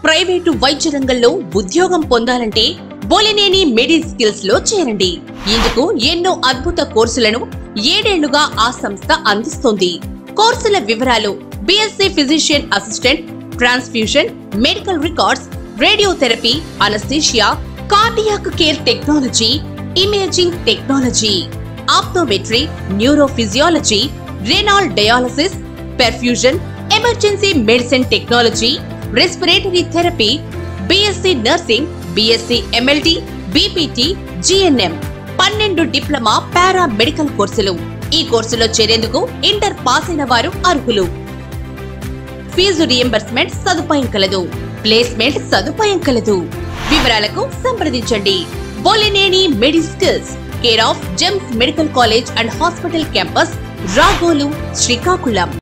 Private వైద్య రంగంలో ఉద్యోగం పొందాలంటే బొలినేని మెడిస్కిల్స్ లో చేరండి. ఇందుకు ఎన్నో అద్భుత కోర్సులను 7 ఏళ్లుగా ఆ సంస్థ అందిస్తోంది. కోర్సుల వివరాలు: BSc physician assistant, transfusion, medical records, radiotherapy, anaesthesia, cardiac care technology, imaging technology, optometry, neurophysiology, renal dialysis, perfusion, emergency medicine technology, respiratory therapy, BSc nursing, BSc MLT, BPT, GNM, 12 diploma paramedical కోర్సులు. ఈ కోర్సులో చేరేందుకు inter pass అయిన వారు అర్హులు. Fee reimbursement సదుపాయం కలదు. Placement సదుపాయం కలదు. వివరాలకు సంప్రదించండి. Bolineni Mediskills, care of GEMS medical college and hospital campus, Ragolu, Srikakulam.